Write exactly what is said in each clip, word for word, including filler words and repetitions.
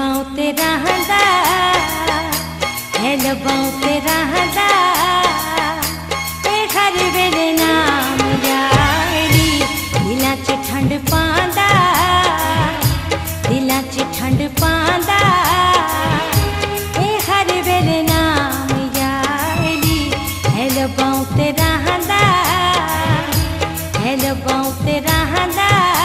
लबाऊं तेरा हंदा है लबाऊं तेरा हंदा ए हर वेले नाम यारी दिलां च ठंड पांदा दिलां च ठंड पांदा ए हर वेले नाम यारी है लबाऊं तेरा हंदा है लबाऊं तेरा हंदा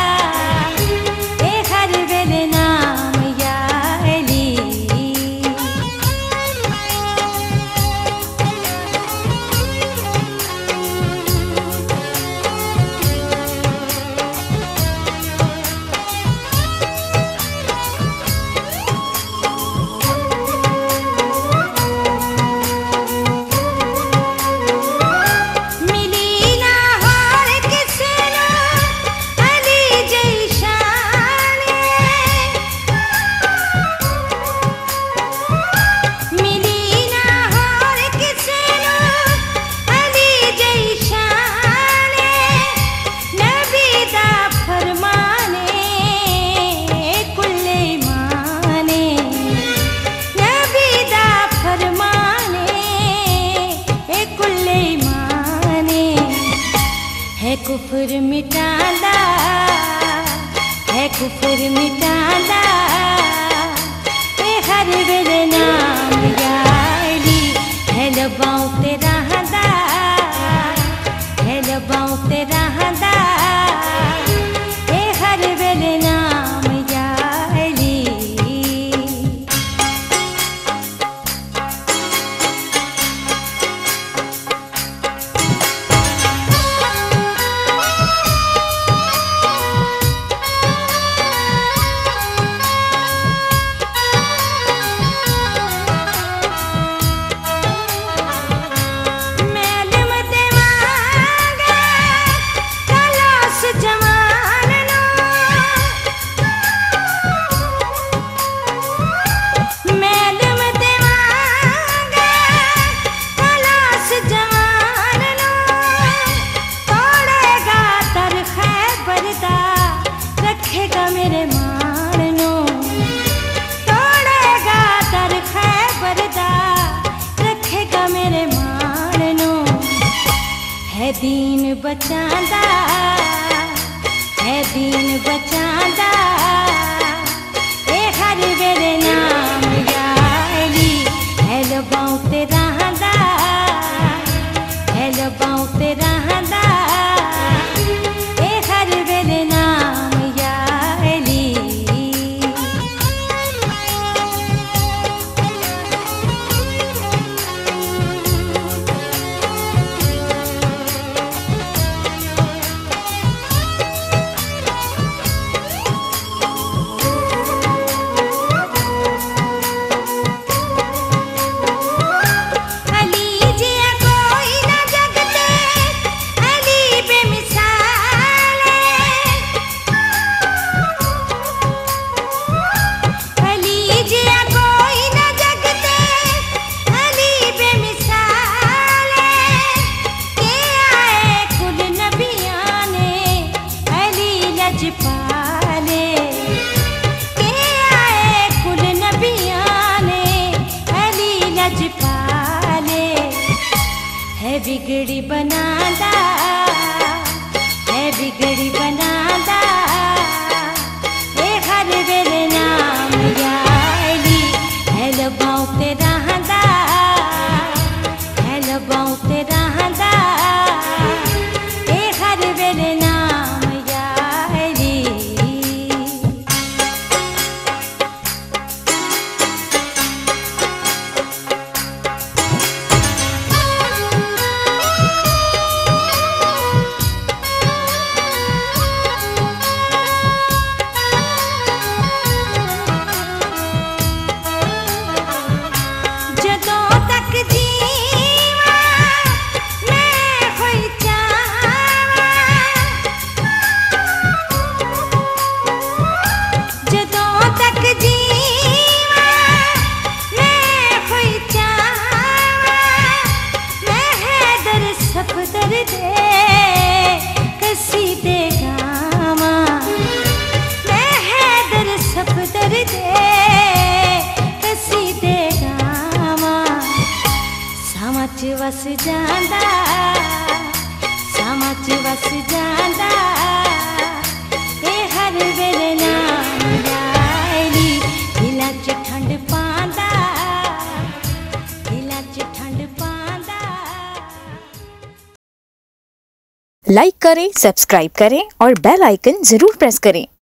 कुफर मिटांदा है कुफर मिटांदा ए हर वेले नाम यारी है लबाऊं तेरा हंदा है लबाऊं तेरा हंदा ए हर वेले नाम यारी है दीन बचांदा है दीन बचांदा ए हर वेले नाम यारी है लबाऊं तेरा हंदा है लबाऊं तेरा हंदा ए हर वेले नाम यारी है बिगड़ी बनांदा है बिगड़ी बनांदा ए हर वेले नाम यारी है लबाऊं तेरा हंदा है लबाऊं तेरा हंदा ए हर वेले नाम यारी ਜਾਂਦਾ ਸਮਾਂ ਚ ਵਸ ਜਾਂਦਾ ਇਹ ਹਰ ਵੇਲੇ ਨਾਮ ਯਾਰੀ ਦਿਲਾਂ ਚ ਠੰਡ ਪਾਉਂਦਾ ਦਿਲਾਂ ਚ ਠੰਡ पांदा। लाइक करें, सब्सक्राइब करें और बेल आइकन जरूर प्रेस करें।